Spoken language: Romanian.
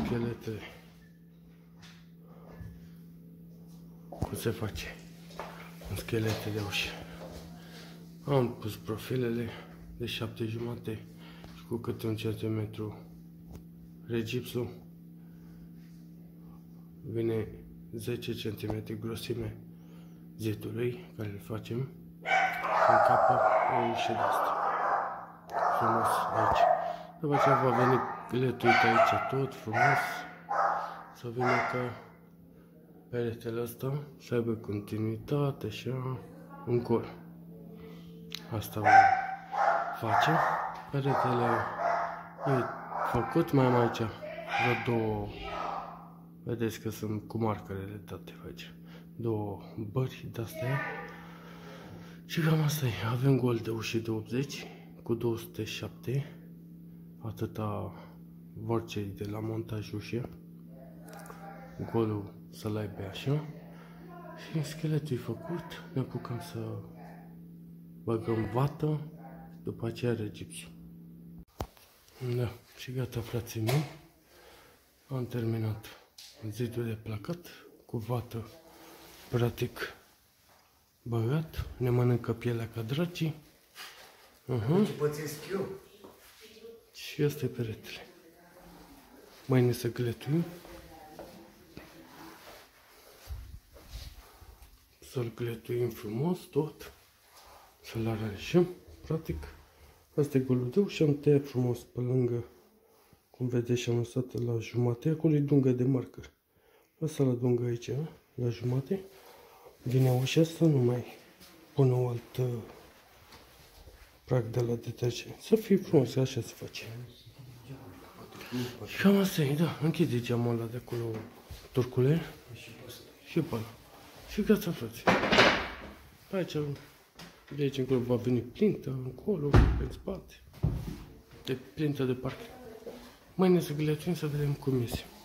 scheletele. Cum se face un schelete de ușă. Am pus profilele de 7,5 și cu câte 1 cm regipsul. Vine 10 cm grosime zidului care îl facem și încapă o ușă de asta. Frumos aici. După aceea va veni gletuit aici tot frumos. Să vină ca peretele ăsta să aibă continuitate așa încolo. Asta vom face. Peretele e făcut, mai am aici vreo două. Vedeți că sunt cu markerele date aici. Două bări de-astea. Și cam asta e. Avem gol de ușă de 80 cu 207. Atâta vor cei de la montaj ușă. Golul să-l aibă așa. Și scheletul e făcut. Ne apucăm să băgăm vată. După aceea regipsul. Da, și gata, frații mei. Am terminat zidul de placat cu vată practic băgat. Ne mănâncă pielea ca dracii. Și asta e peretele. Mâine să gletuim. Să-l gletuim frumos tot. Să-l aranjăm. Practic, asta e golul de ușă. Am tăiat frumos pe lângă. Cum vedeți, și am lăsat la jumate. Acolo e dungă de marker. Lăsa la dungă aici, la jumate. Vine ușa să nu mai pun o altă prag de la detergent. Să fie frumos, așa se face. Și cam asta e, da. Închide geamul ăla de acolo, turcule. Și pe ăla. Și gata, frate. Aici, de aici încolo va veni plintă, încolo, în spate. De plintă de parcă. Mâine să gletuim să vedem cum iese.